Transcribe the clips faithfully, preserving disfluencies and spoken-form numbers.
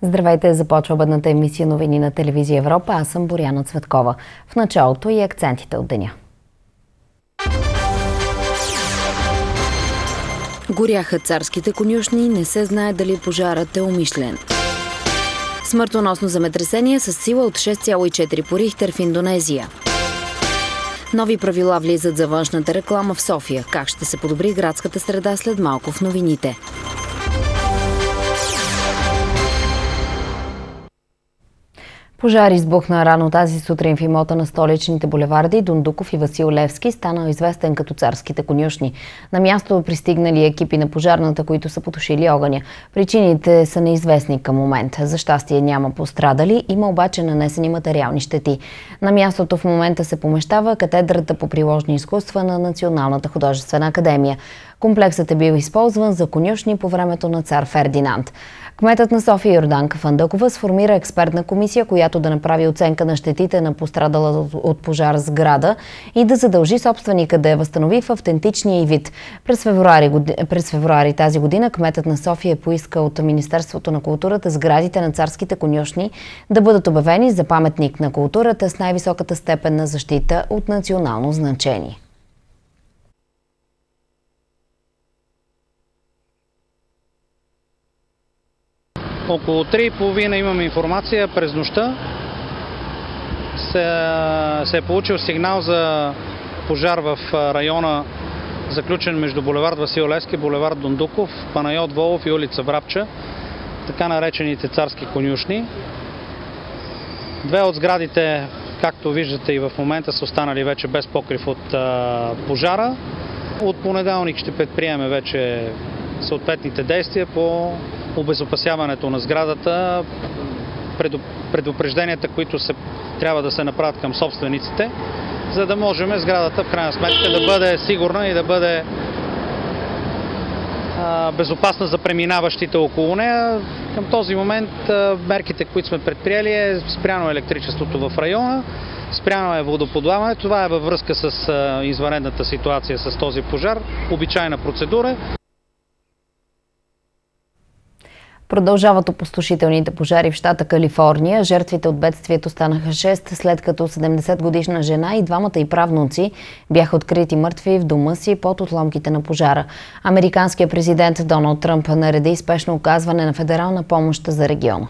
Здравейте, започва бъдната емисия новини на телевизия Европа. Аз съм Боряна Цветкова. В началото и акцентите от деня. Горяха царските конюшни, не се знае дали пожарът е умишлен. Смъртоносно земетресение с сила от шест цяло и четири по Рихтер в Индонезия. Нови правила влизат за външната реклама в София. Как ще се подобри градската среда след малко в новините? Пожар избухна рано тази сутрин в имота на столичните булеварди Дондуков и Васил Левски, станал известен като царските конюшни. На място пристигнали екипи на пожарната, които са потушили огъня. Причините са неизвестни към момента. За щастие няма пострадали, има обаче нанесени материални щети. На мястото в момента се помещава катедрата по приложни изкуства на Националната художествена академия. Комплексът е бил използван за конюшни по времето на цар Фердинанд. Кметът на София Йорданка Фандъкова сформира експертна комисия, която да направи оценка на щетите на пострадала от пожар сграда и да задължи собственика да я възстанови в автентичния й вид. През февруари, през февруари тази година кметът на София поиска от Министерството на културата сградите на царските конюшни да бъдат обявени за паметник на културата с най-високата степен на защита от национално значение. Около три и половина имаме информация. През нощта се, се е получил сигнал за пожар в района, заключен между булевард Васил Левски, булевард Дондуков, Панайот Волов и улица Врабча, така наречените царски конюшни. Две от сградите, както виждате и в момента, са останали вече без покрив от а, пожара. От понеделник ще предприеме вече съответните действия по обезопасяването на сградата, предупрежденията, които се, трябва да се направят към собствениците, за да можем сградата в крайна сметка да бъде сигурна и да бъде а, безопасна за преминаващите около нея. Към този момент а, мерките, които сме предприели, е спряно електричеството в района, спряно е водоподаване. Това е във връзка с а, извънредната ситуация с този пожар, обичайна процедура. Продължават опустошителните пожари в щата Калифорния. Жертвите от бедствието станаха шест, след като седемдесетгодишна жена и двамата й правнуци бяха открити мъртви в дома си под отломките на пожара. Американският президент Доналд Тръмп нареди спешно оказване на федерална помощ за региона.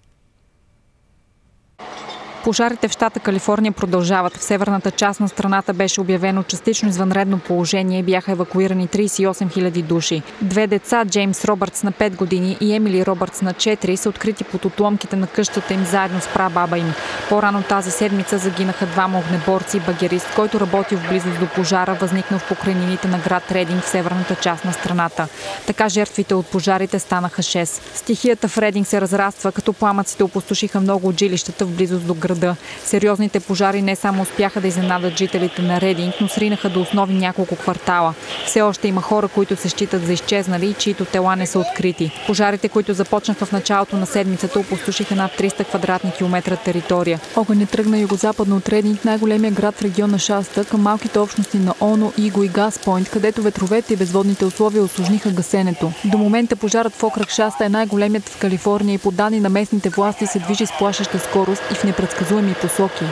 Пожарите в щата Калифорния продължават. В северната част на страната беше обявено частично извънредно положение и бяха евакуирани трийсет и осем хиляди души. Две деца, Джеймс Робъртс на пет години и Емили Робъртс на четири, са открити под отломките на къщата им заедно с прабаба им. По-рано тази седмица загинаха двама огнеборци и багерист, който работил в близост до пожара, възникнал в покрайнините на град Рединг в северната част на страната. Така жертвите от пожарите станаха шест. Стихията в Рединг се разраства, като пламъците опустошиха много от жилищата в близост до града. Сериозните пожари не само успяха да изненадат жителите на Рединг, но сринаха до основи няколко квартала. Все още има хора, които се считат за изчезнали и чието тела не са открити. Пожарите, които започнаха в началото на седмицата, опустошиха над триста квадратни километра територия. Огънят тръгна югозападно от Рединг, най-големия град в региона Шаста, към малките общности на Оно, Иго и Газпойнт, където ветровете и безводните условия усложниха гасенето. До момента пожарът в окръг Шаста е най-големият в Калифорния и по данни на местните власти се движи с плашеща скорост и в непредсказуеми посоки.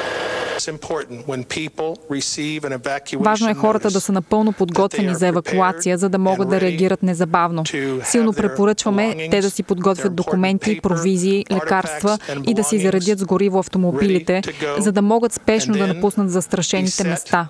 Важно е хората да са напълно подготвени за евакуация, за да могат да реагират незабавно. Силно препоръчваме те да си подготвят документи, провизии, лекарства и да си заредят с гориво автомобилите, за да могат спешно да напуснат застрашените места.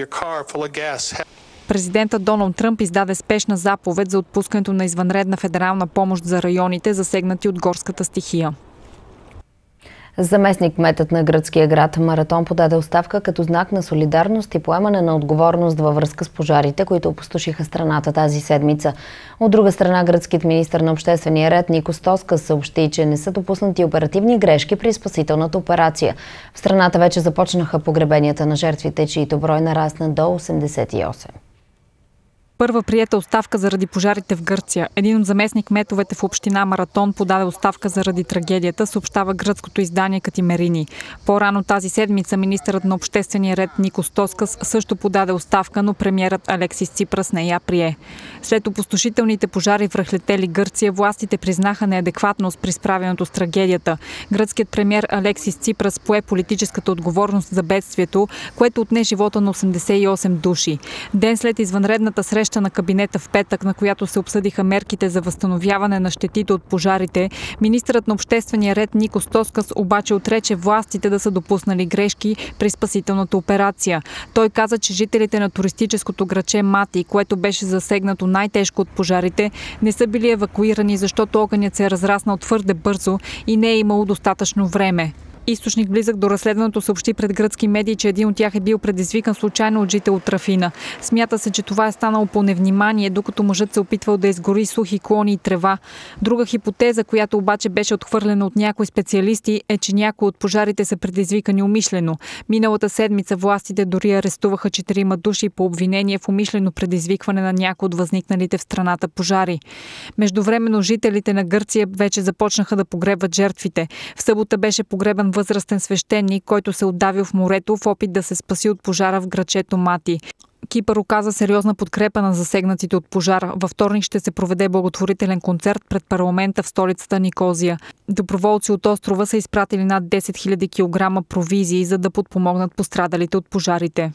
Президентът Доналд Тръмп издаде спешна заповед за отпускането на извънредна федерална помощ за районите, засегнати от горската стихия. Заместник-кметът на гръцкия град Маратон подаде оставка като знак на солидарност и поемане на отговорност във връзка с пожарите, които опустошиха страната тази седмица. От друга страна, гръцкият министър на обществения ред Никос Тоскас съобщи, че не са допуснати оперативни грешки при спасителната операция. В страната вече започнаха погребенията на жертвите, чието брой нарасна до осемдесет и осем. Първа приета оставка заради пожарите в Гърция. Един от заместник-кметовете в община Маратон подаде оставка заради трагедията, съобщава гръцкото издание Катимерини. По-рано тази седмица министърът на обществения ред Никос Тоскас също подаде оставка, но премиерът Алексис Ципрас не я прие. След опустошителните пожари в разлетели Гърция, властите признаха неадекватност при справянето с трагедията. Гръцкият премиер Алексис Ципрас пое политическата отговорност за бедствието, което отне живота на осемдесет и осем души. Ден след извънредната среща на кабинета в петък, на която се обсъдиха мерките за възстановяване на щетите от пожарите, министърът на обществения ред Никос Тоскас обаче отрече властите да са допуснали грешки при спасителната операция. Той каза, че жителите на туристическото градче Мати, което беше засегнато най-тежко от пожарите, не са били евакуирани, защото огънят се е разраснал твърде бързо и не е имало достатъчно време. Източник близък до разследването съобщи пред гръцки медии, че един от тях е бил предизвикан случайно от жител от Рафина. Смята се, че това е станало по невнимание, докато мъжът се опитвал да изгори сухи клони и трева. Друга хипотеза, която обаче беше отхвърлена от някои специалисти, е, че някои от пожарите са предизвикани умишлено. Миналата седмица властите дори арестуваха четирима души по обвинение в умишлено предизвикване на някои от възникналите в страната пожари. Междувременно жителите на Гърция вече започнаха да погребват жертвите. В събота беше погребан възрастен свещеник, който се отдавил в морето в опит да се спаси от пожара в градчето Мати. Кипър оказа сериозна подкрепа на засегнатите от пожара. Във вторник ще се проведе благотворителен концерт пред парламента в столицата Никозия. Доброволци от острова са изпратили над десет хиляди килограма провизии, за да подпомогнат пострадалите от пожарите.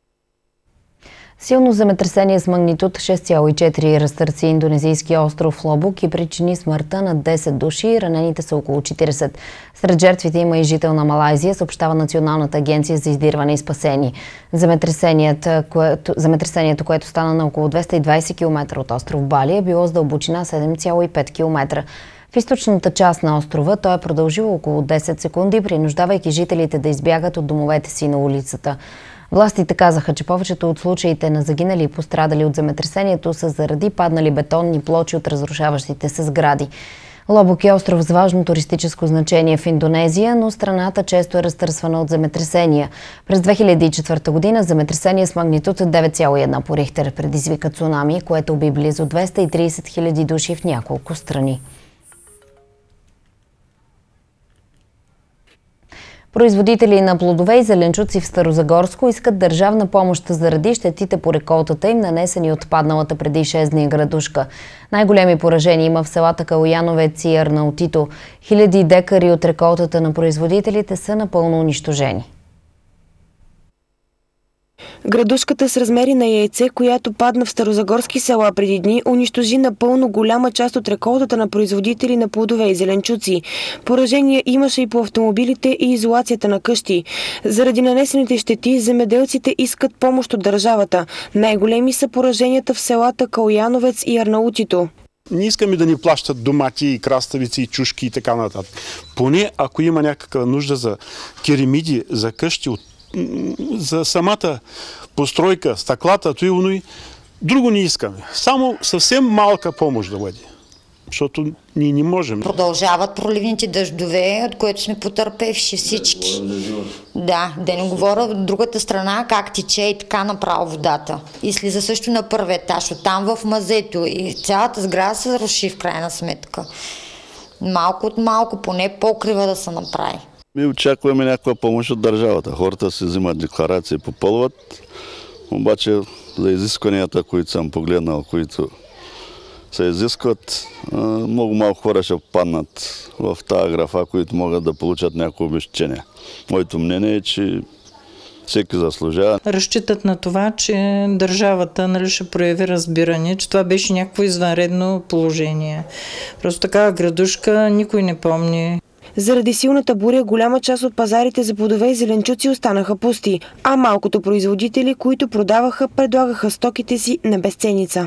Силно земетресение с магнитуд шест цяло и четири разтърси индонезийския остров Лобок и причини смъртта на десет души, ранените са около четиридесет. Сред жертвите има и жител на Малайзия, съобщава Националната агенция за издирване и спасение. Земетресението, което, земетресението, което стана на около двеста и двадесет километра от остров Бали, е било с дълбочина седем цяло и пет километра. В източната част на острова той е продължил около десет секунди, принуждавайки жителите да избягат от домовете си на улицата. Властите казаха, че повечето от случаите на загинали и пострадали от земетресението са заради паднали бетонни плочи от разрушаващите се сгради. Лобок е остров с важно туристическо значение в Индонезия, но страната често е разтърсвана от земетресения. През две хиляди и четвърта година земетресение с магнитуд девет цяло и едно по Рихтер предизвика цунами, което уби близо двеста и тридесет хиляди души в няколко страни. Производители на плодове и зеленчуци в Старозагорско искат държавна помощ заради щетите по реколтата им, нанесени от падналата преди шест дни градушка. Най-големи поражения има в селата Калояновец и Арнаутито. Хиляди декари от реколтата на производителите са напълно унищожени. Градушката с размери на яйце, която падна в старозагорски села преди дни, унищожи напълно голяма част от реколтата на производители на плодове и зеленчуци. Поражения имаше и по автомобилите и изолацията на къщи. Заради нанесените щети, земеделците искат помощ от държавата. Най-големи са пораженията в селата Калояновец и Арнаутито. Не искаме да ни плащат домати, краставици, чушки и така нататък. Поне ако има някаква нужда за керамиди, за къщи, за самата постройка, стъклата, и друго не искаме. Само съвсем малка помощ да бъде. Защото ние не можем. Продължават проливните дъждове, от което сме потърпевши всички. Да, да не говоря от другата страна как тече и така направо водата. И слиза също на първи етаж, оттам в мазето. И цялата сграда се руши в крайна сметка. Малко от малко, поне покрива да се направи. Ми очакваме някаква помощ от държавата. Хората си взимат декларации, попълват, обаче за изискванията, които съм погледнал, които се изискват, много малко хора ще паднат в тази графа, които могат да получат някакво обезщетение. Моето мнение е, че всеки заслужава. Разчитат на това, че държавата, нали, ще прояви разбиране, че това беше някакво извънредно положение. Просто такава градушка никой не помни. Заради силната буря голяма част от пазарите за плодове и зеленчуци останаха пусти, а малкото производители, които продаваха, предлагаха стоките си на безценица.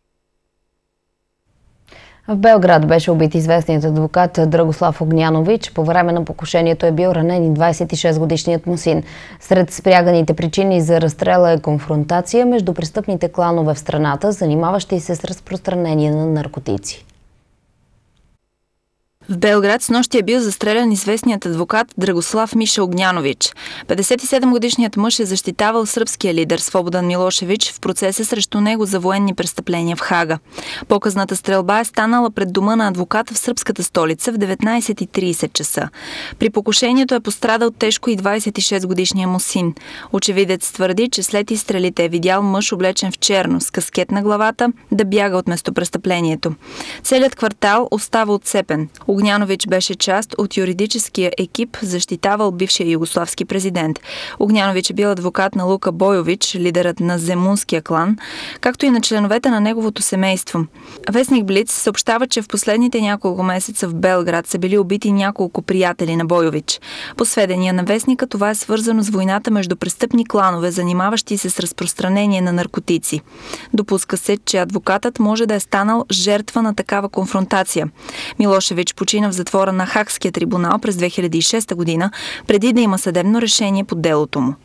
В Белград беше убит известният адвокат Драгослав Огнянович. По време на покушението е бил ранен и двадесет и шест годишният му син. Сред спряганите причини за разстрела е конфронтация между престъпните кланове в страната, занимаващи се с разпространение на наркотици. В Белград с нощи е бил застрелян известният адвокат Драгослав Миша Огнянович. петдесет и седем годишният мъж е защитавал сръбския лидер Слободан Милошевич в процеса срещу него за военни престъпления в Хага. Показната стрелба е станала пред дома на адвоката в сръбската столица в деветнайсет и трийсет часа. При покушението е пострадал тежко и двайсет и шест годишния му син. Очевидец твърди, че след изстрелите е видял мъж облечен в черно с каскет на главата да бяга от местопрестъплението. Целият квартал остава отцепен. Огнянович беше част от юридическия екип, защитавал бившия югославски президент. Огнянович е бил адвокат на Лука Бойович, лидерът на Земунския клан, както и на членовете на неговото семейство. Вестник Блиц съобщава, че в последните няколко месеца в Белград са били убити няколко приятели на Бойович. По сведения на вестника, това е свързано с войната между престъпни кланове, занимаващи се с разпространение на наркотици. Допуска се, че адвокатът може да е станал жертва на такава конфронтация. Милошевич почина в затвора на Хагския трибунал през две хиляди и шеста година, преди да има съдебно решение по делото му.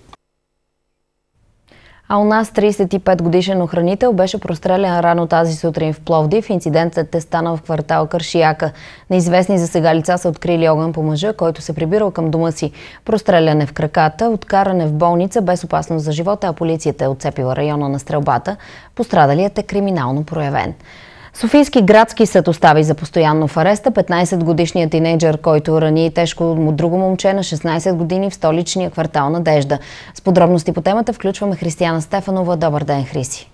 А у нас трийсет и пет годишен охранител беше прострелян рано тази сутрин в Пловдив. Инцидентът е станал в квартал Каршияка. Неизвестни за сега лица са открили огън по мъжа, който се прибирал към дома си. Простреляне в краката, откаране в болница без опасност за живота, а полицията е отцепила района на стрелбата. Пострадалият е криминално проявен. Софийски градски съд остави за постоянно в ареста петнайсетгодишният тинейджър, който рани тежко друго момче на шестнайсет години в столичния квартал Надежда. С подробности по темата включваме Християна Стефанова. Добър ден, Хриси.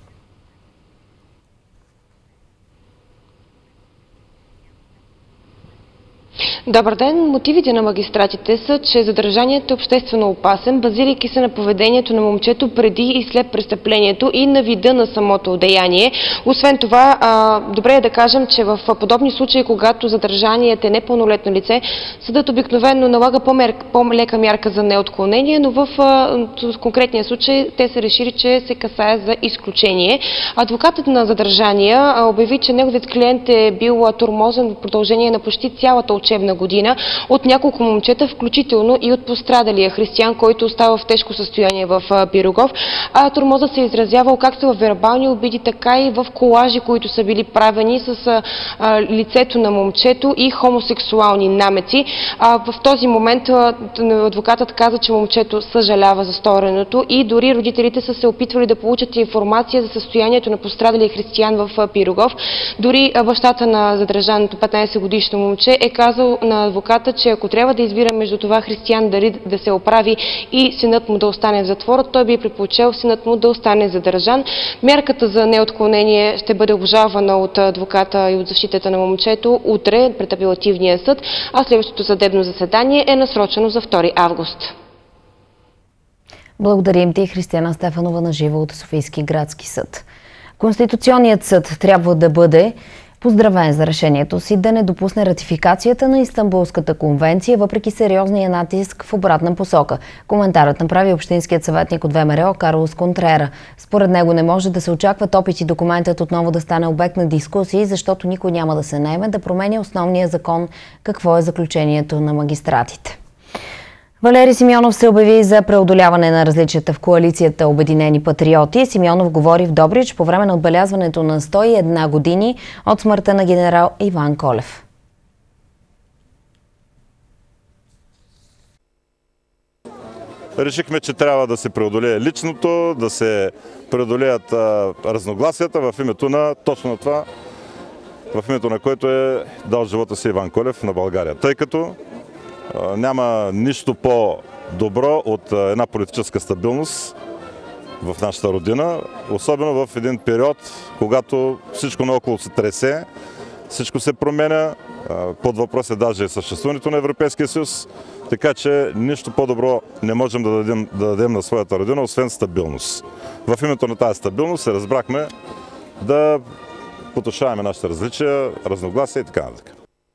Добър ден. Мотивите на магистратите са, че задържаният е обществено опасен, базирайки се на поведението на момчето преди и след престъплението и на вида на самото деяние. Освен това, а, добре е да кажем, че в подобни случаи, когато задържаният е непълнолетно лице, съдът обикновено налага по-лека мярка за неотклонение, но в а, конкретния случай те са решили, че се касае за изключение. Адвокатът на задържания а, обяви, че неговият клиент е бил тормозен в продължение на почти цялата учебна година от няколко момчета, включително и от пострадалия християн, който остава в тежко състояние в Пирогов. А тормозът се изразявал както в вербални обиди, така и в колажи, които са били правени с а, лицето на момчето и хомосексуални намеци. А, в този момент а, адвокатът каза, че момчето съжалява за стореното и дори родителите са се опитвали да получат информация за състоянието на пострадалия християн в Пирогов. Дори а, бащата на задържаното петнайсет годишно момче е казал на адвоката, че ако трябва да избира между това християн дали да се оправи и синът му да остане в затвора, той би предпочел синът му да остане задържан. Мярката за неотклонение ще бъде обжалвана от адвоката и от защитата на момчето утре пред апелативния съд, а следващото съдебно заседание е насрочено за втори август. Благодарим ти, Християна Стефанова, на живо от Софийски градски съд. Конституционният съд трябва да бъде поздравен за решението си да не допусне ратификацията на Истанбулската конвенция, въпреки сериозния натиск в обратна посока. Коментарът направи общинският съветник от ВМРО Карлос Контрера. Според него не може да се очакват опити документът отново да стане обект на дискусии, защото никой няма да се наеме да променя основния закон. Какво е заключението на магистратите? Валери Симеонов се обяви за преодоляване на различията в коалицията Обединени патриоти. Симеонов говори в Добрич по време на отбелязването на сто и една години от смъртта на генерал Иван Колев. Решихме, че трябва да се преодолее личното, да се преодолеят а, разногласията в името на точно на това, в името на което е дал живота си Иван Колев на България. Тъй като няма нищо по-добро от една политическа стабилност в нашата родина, особено в един период, когато всичко наоколо се тресе, всичко се променя, под въпрос е даже и съществуването на Европейския съюз, така че нищо по-добро не можем да дадем, да дадем на своята родина, освен стабилност. В името на тази стабилност се разбрахме да потушаваме нашите различия, разногласия и така нататък.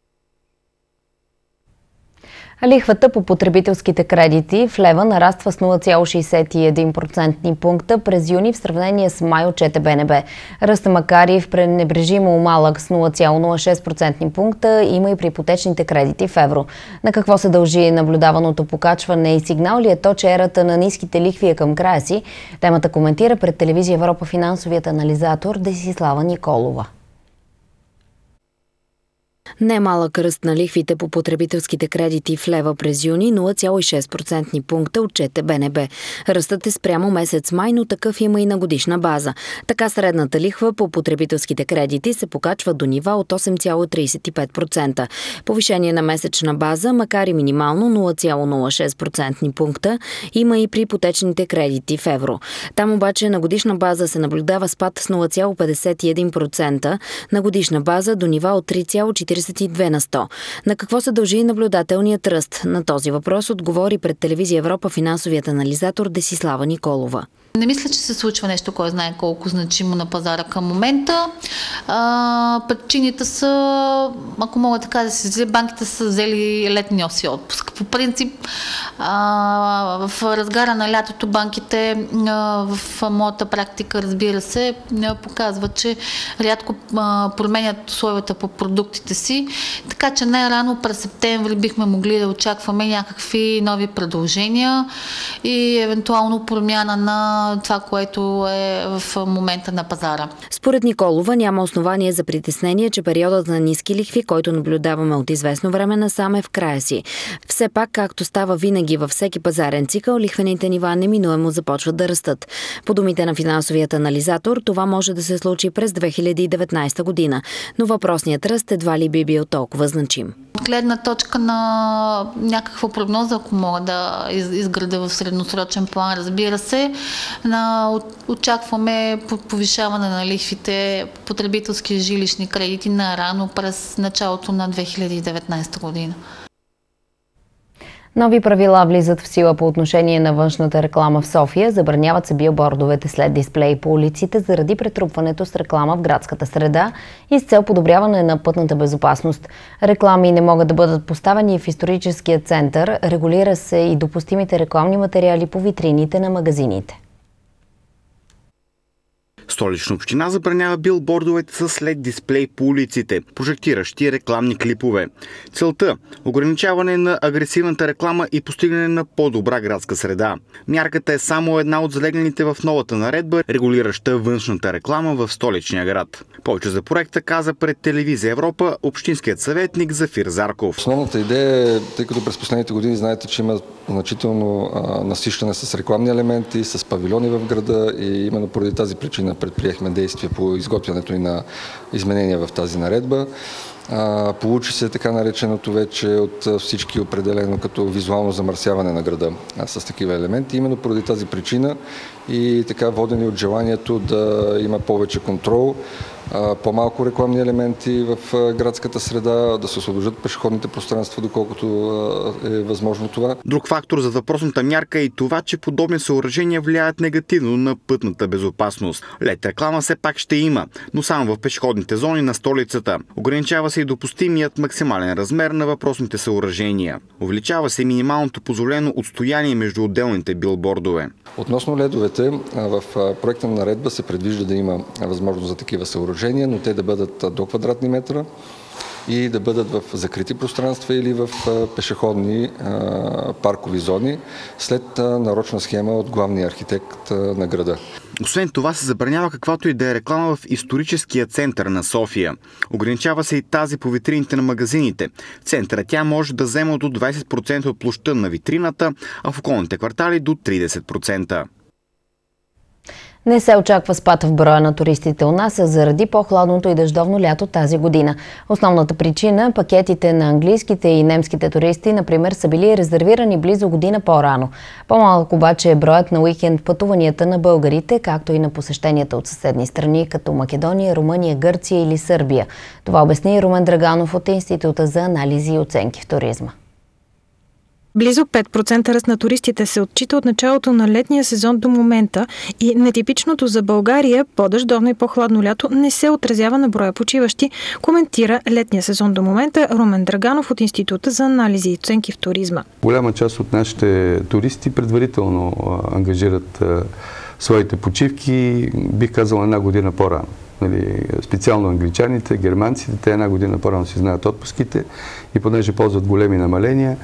Лихвата по потребителските кредити в лева нараства с нула цяло шейсет и един процентни пункта през юни в сравнение с май, отчете БНБ. Ръста, макар и в пренебрежимо малък с нула цяло нула шест процентни пункта, има и при ипотечните кредити в евро. На какво се дължи наблюдаваното покачване и сигнал ли е то, че ерата на ниските лихви е към края си? Темата коментира пред телевизия Европа финансовият анализатор Десислава Николова. Немалък ръст на лихвите по потребителските кредити в лева през юни, нула цяло и шест процентни пункта отчете Б Н Б. Ръстът е спрямо месец май, но такъв има и на годишна база. Така средната лихва по потребителските кредити се покачва до нива от осем цяло тридесет и пет процента. Повишение на месечна база, макар и минимално нула цяло нула шест процентни пункта, има и при ипотечните кредити в евро. Там обаче на годишна база се наблюдава спад с нула цяло петдесет и един процента, на годишна база до нива от три цяло четиридесет и две на сто. На какво се дължи наблюдателният ръст? На този въпрос отговори пред телевизия Европа финансовият анализатор Десислава Николова. Не мисля, че се случва нещо, кой знае колко значимо на пазара към момента. А, причините са, ако мога така да се изразя, банките са взели летния си отпуск. По принцип, а, в разгара на лятото банките, а, в моята практика, разбира се, показват, че рядко а, променят условията по продуктите си, така че най-рано през септември бихме могли да очакваме някакви нови предложения и евентуално промяна на това, което е в момента на пазара. Според Николова няма основание за притеснение, че периодът на ниски лихви, който наблюдаваме от известно време насам, е в края си. Все пак, както става винаги във всеки пазарен цикъл, лихвените нива неминуемо започват да растат. По думите на финансовият анализатор, това може да се случи през две хиляди и деветнадесета година, но въпросният ръст едва ли би бил толкова значим. Гледна точка на някаква прогноза, ако мога да изградя в средносрочен план, разбира се, на, очакваме повишаване на лихвите потребителски жилищни кредити на рано през началото на две хиляди и деветнадесета година. Нови правила влизат в сила по отношение на външната реклама в София. Забраняват се билбордовете след дисплеи по улиците заради претрупването с реклама в градската среда и с цел подобряване на пътната безопасност. Реклами не могат да бъдат поставени в историческия център. Регулира се и допустимите рекламни материали по витрините на магазините. Столична община забранява билбордовете с лед дисплей по улиците, прожектиращи рекламни клипове. Целта – ограничаване на агресивната реклама и постигане на по-добра градска среда. Мярката е само една от залегналите в новата наредба, регулираща външната реклама в столичния град. Повече за проекта каза пред телевизия Европа общинският съветник Зафир Зарков. Основната идея е, тъй като през последните години знаете, че има значително а, насищане с рекламни елементи, с павилиони в града и именно поради тази причина предприехме действия по изготвянето и на изменения в тази наредба. А, получи се така нареченото вече от всички определено като визуално замърсяване на града а, с такива елементи. Именно поради тази причина и така водени от желанието да има повече контрол, по-малко рекламни елементи в градската среда, да се освобождат пешеходните пространства, доколкото е възможно това. Друг фактор за въпросната мярка е и това, че подобни съоръжения влияят негативно на пътната безопасност. Лед реклама все пак ще има, но само в пешеходните зони на столицата. Ограничава се и допустимият максимален размер на въпросните съоръжения. Увеличава се минималното позволено отстояние между отделните билбордове. Относно ледовете, в проекта на наредба се предвижда да има възможност за такива съоръжения, но те да бъдат до квадратни метра и да бъдат в закрити пространства или в пешеходни паркови зони след нарочна схема от главния архитект на града. Освен това се забранява каквато и да е реклама в историческия център на София. Ограничава се и тази по витрините на магазините. В центъра тя може да взема до двадесет процента от площта на витрината, а в околните квартали до тридесет процента. Не се очаква спад в броя на туристите у нас заради по-хладното и дъждовно лято тази година. Основната причина – пакетите на английските и немските туристи, например, са били резервирани близо година по-рано. По-малък обаче е броят на уикенд пътуванията на българите, както и на посещенията от съседни страни, като Македония, Румъния, Гърция или Сърбия. Това обясни Румен Драганов от Института за анализи и оценки в туризма. Близо пет процента ръст на туристите се отчита от началото на летния сезон до момента и нетипичното за България по-дъждовно и по-хладно лято не се отразява на броя почиващи, коментира летния сезон до момента Румен Драганов от Института за анализи и оценки в туризма. Голяма част от нашите туристи предварително ангажират своите почивки, бих казал, една година по-рано. Специално англичаните, германците, те една година по-рано си знаят отпуските и понеже ползват големи намаления,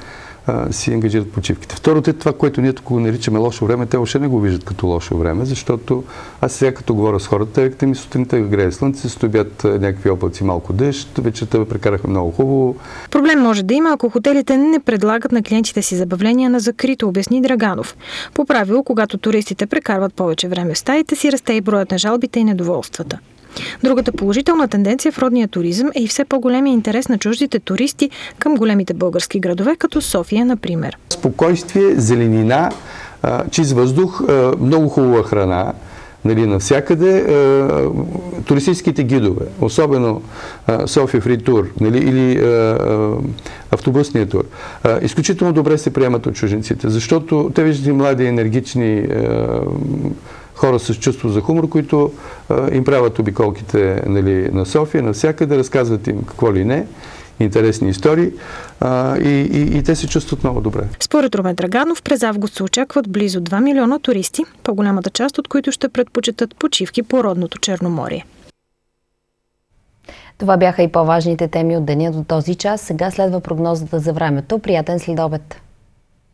а, си ангажират почивките. Второто е това, което ние тук го наричаме лошо време, те още не го виждат като лошо време, защото аз сега като говоря с хората, те ми сутринта грее слънце, с обяд някакви облаци, малко дъжд, вечерта прекарахме много хубаво. Проблем може да има, ако хотелите не предлагат на клиентите си забавления на закрито, обясни Драганов. По правило, когато туристите прекарват повече време в стаите си, расте и броят на жалбите и недоволствата. Другата положителна тенденция в родния туризъм е и все по-големия интерес на чуждите туристи към големите български градове, като София, например. Спокойствие, зеленина, чист въздух, много хубава храна. Нали, навсякъде туристическите гидове, особено София Фри Тур, нали, или автобусния тур, изключително добре се приемат от чужденците, защото те виждат млади, енергични хора с чувство за хумор, които им правят обиколките, нали, на София, навсякъде, разказват им какво ли не, интересни истории а, и, и, и те се чувстват много добре. Според Румен Драганов, през август се очакват близо два милиона туристи, по-голямата част от които ще предпочитат почивки по родното Черноморие. Това бяха и по-важните теми от деня до този час. Сега следва прогнозата за времето. Приятен следобед!